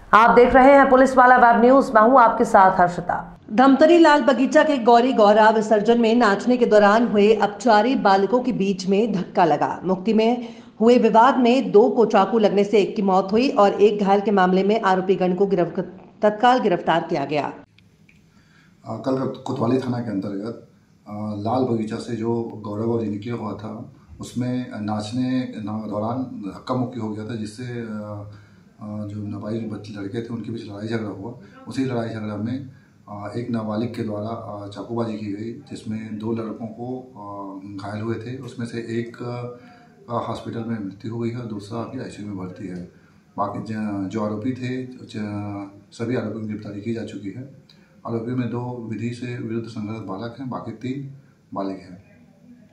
आप देख रहे हैं पुलिस वाला वेब न्यूज। मैं हूं आपके साथ हर्षिता। धमतरी लाल बगीचा के गौरी गौरा विसर्जन में नाचने के दौरान हुए अपचारी बालकों के बीच में धक्का लगा। मुक्ति में हुए विवाद में 2 को चाकू लगने से एक की मौत हुई और एक घायल के मामले में आरोपीगण को तत्काल गिरफ्तार किया गया। कल कोतवाली थाना के अंतर्गत लाल बगीचा से जो गौरव जी निकले हुआ था, उसमें नाचने दौरान धक्का मुक्की हो गया था, जिससे जो नाबालिग बच्चे लड़के थे उनके बीच लड़ाई झगड़ा हुआ। उसी लड़ाई झगड़ा में एक नाबालिग के द्वारा चाकूबाजी की गई, जिसमें 2 लड़कों को घायल हुए थे। उसमें से एक का हॉस्पिटल में मृत्यु हो गई है और दूसरा अभी आईसीयू में भर्ती है। बाकी जो आरोपी थे, सभी आरोपियों की गिरफ्तारी की जा चुकी है। आरोपी में 2 विधि से विरुद्ध संगत बालक हैं, बाकी 3 बालिग हैं।